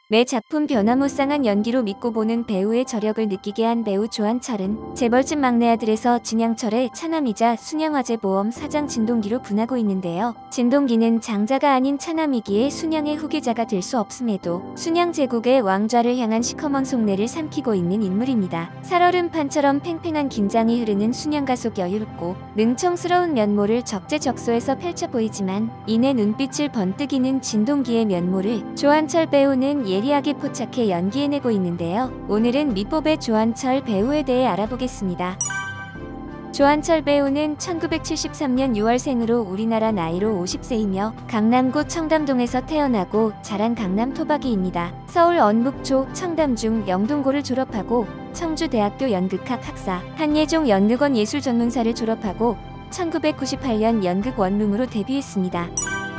매 작품 변화무쌍한 연기로 믿고 보는 배우의 저력을 느끼게 한 배우 조한철은 재벌집 막내 아들에서 진양철의 차남이자 순양화재보험 사장 진동기로 분하고 있는데요. 진동기는 장자가 아닌 차남이기에 순양의 후계자가 될 수 없음에도 순양 제국의 왕좌를 향한 시커먼 속내를 삼키고 있는 인물입니다. 살얼음 판처럼 팽팽한 긴장이 흐르는 순양가 속 여유롭고 능청스러운 면모를 적재적소에서 펼쳐 보이지만 이내 눈빛을 번뜩이는 진동기의 면모를 조한철 배우는 예리하게 포착해 연기해내고 있는데요. 오늘은 미법의 조한철 배우에 대해 알아보겠습니다. 조한철 배우는 1973년 6월생으로 우리나라 나이로 50세이며 강남구 청담동에서 태어나고 자란 강남 토박이입니다. 서울 언북초, 청담중, 영동고를 졸업하고 청주대학교 연극학 학사, 한예종 연극원 예술전문사를 졸업하고 1998년 연극 원룸으로 데뷔했습니다.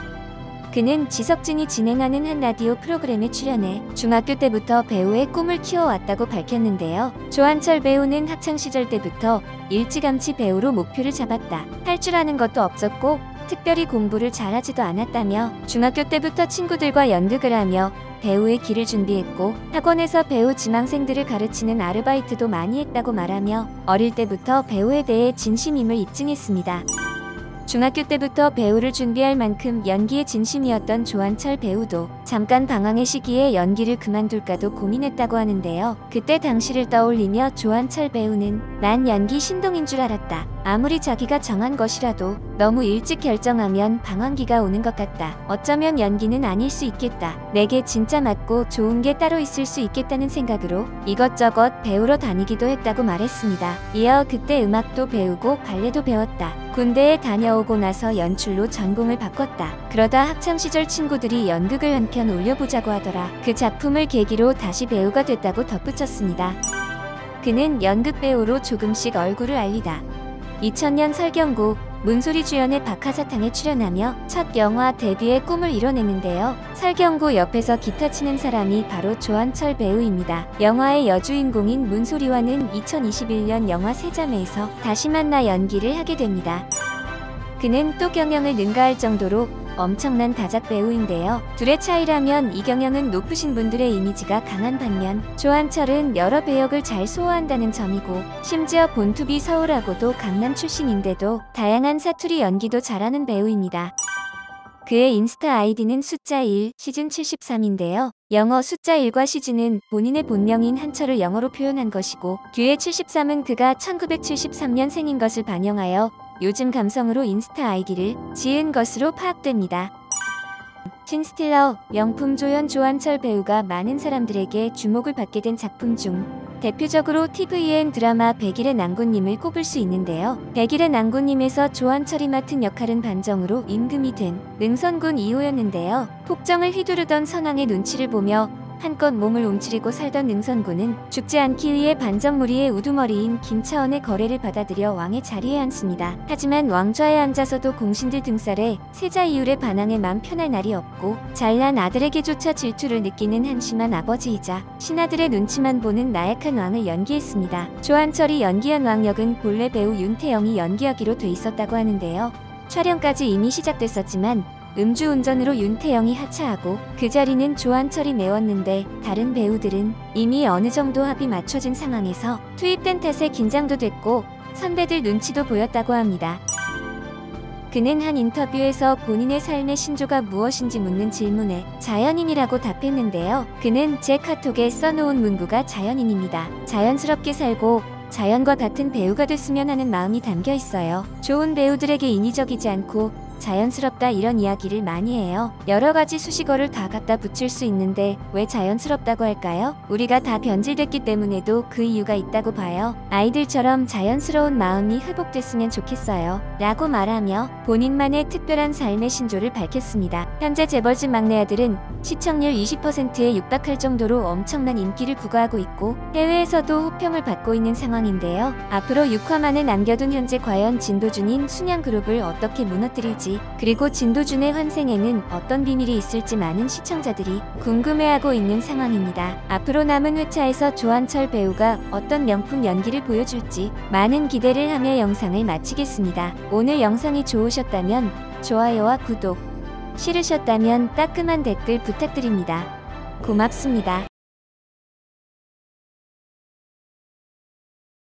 그는 지석진이 진행하는 한 라디오 프로그램에 출연해 중학교 때부터 배우의 꿈을 키워왔다고 밝혔는데요. 조한철 배우는 학창시절 때부터 일찌감치 배우로 목표를 잡았다. 할 줄 아는 것도 없었고 특별히 공부를 잘하지도 않았다며 중학교 때부터 친구들과 연극을 하며 배우의 길을 준비했고 학원에서 배우 지망생들을 가르치는 아르바이트도 많이 했다고 말하며 어릴 때부터 배우에 대해 진심임을 입증했습니다. 중학교 때부터 배우를 준비할 만큼 연기에 진심이었던 조한철 배우도 잠깐 방황의 시기에 연기를 그만둘까도 고민했다고 하는데요. 그때 당시를 떠올리며 조한철 배우는 난 연기 신동인 줄 알았다. 아무리 자기가 정한 것이라도 너무 일찍 결정하면 방황기가 오는 것 같다. 어쩌면 연기는 아닐 수 있겠다. 내게 진짜 맞고 좋은 게 따로 있을 수 있겠다는 생각으로 이것저것 배우러 다니기도 했다고 말했습니다. 이어 그때 음악도 배우고 발레도 배웠다. 군대에 다녀오고 나서 연출로 전공을 바꿨다. 그러다 학창시절 친구들이 연극을 한 편 올려보자고 하더라. 그 작품을 계기로 다시 배우가 됐다고 덧붙였습니다. 그는 연극 배우로 조금씩 얼굴을 알리다 2000년 설경구 문소리 주연의 박하사탕에 출연하며 첫 영화 데뷔의 꿈을 이뤄내는데요. 설경구 옆에서 기타 치는 사람이 바로 조한철 배우입니다. 영화의 여주인공인 문소리와는 2021년 영화 세자매에서 다시 만나 연기를 하게 됩니다. 그는 또 경영을 능가할 정도로 엄청난 다작 배우인데요. 둘의 차이라면 이경영은 높으신 분들의 이미지가 강한 반면 조한철은 여러 배역을 잘 소화한다는 점이고 심지어 본투비 서울하고도 강남 출신인데도 다양한 사투리 연기도 잘하는 배우입니다. 그의 인스타 아이디는 숫자 1, 시즌 73인데요. 영어 숫자 1과 시즌은 본인의 본명인 한철을 영어로 표현한 것이고 뒤에 73은 그가 1973년생인 것을 반영하여 요즘 감성으로 인스타 아이디를 지은 것으로 파악됩니다. 신스틸러, 명품 조연 조한철 배우가 많은 사람들에게 주목을 받게 된 작품 중 대표적으로 TVN 드라마 백일의 난군님을 꼽을 수 있는데요. 백일의 난군님에서 조한철이 맡은 역할은 반정으로 임금이 된 능선군 이호였는데요. 폭정을 휘두르던 선왕의 눈치를 보며 한껏 몸을 움츠리고 살던 능선군은 죽지 않기 위해 반정무리의 우두머리인 김차원의 거래를 받아들여 왕의 자리에 앉습니다. 하지만 왕좌에 앉아서도 공신들 등살에 세자 이율의 반항에 맘 편할 날이 없고 잘난 아들에게조차 질투를 느끼는 한심한 아버지이자 신하들의 눈치만 보는 나약한 왕을 연기했습니다. 조한철이 연기한 왕역은 본래 배우 윤태영이 연기하기로 돼 있었다고 하는데요. 촬영까지 이미 시작됐었지만 음주운전으로 윤태영이 하차하고 그 자리는 조한철이 메웠는데 다른 배우들은 이미 어느 정도 합이 맞춰진 상황에서 투입된 탓에 긴장도 됐고 선배들 눈치도 보였다고 합니다. 그는 한 인터뷰에서 본인의 삶의 신조가 무엇인지 묻는 질문에 자연인이라고 답했는데요. 그는 제 카톡에 써놓은 문구가 자연인입니다. 자연스럽게 살고 자연과 같은 배우가 됐으면 하는 마음이 담겨 있어요. 좋은 배우들에게 인위적이지 않고 자연스럽다 이런 이야기를 많이 해요. 여러 가지 수식어를 다 갖다 붙일 수 있는데 왜 자연스럽다고 할까요? 우리가 다 변질됐기 때문에도 그 이유가 있다고 봐요. 아이들처럼 자연스러운 마음이 회복됐으면 좋겠어요. 라고 말하며 본인만의 특별한 삶의 신조를 밝혔습니다. 현재 재벌집 막내 아들은 시청률 20%에 육박할 정도로 엄청난 인기를 구가하고 있고 해외에서도 호평을 받고 있는 상황인데요. 앞으로 6화만을 남겨둔 현재 과연 진도준인 순양그룹을 어떻게 무너뜨릴지 그리고 진도준의 환생에는 어떤 비밀이 있을지 많은 시청자들이 궁금해하고 있는 상황입니다. 앞으로 남은 회차에서 조한철 배우가 어떤 명품 연기를 보여줄지 많은 기대를 하며 영상을 마치겠습니다. 오늘 영상이 좋으셨다면 좋아요와 구독, 싫으셨다면 따끔한 댓글 부탁드립니다. 고맙습니다.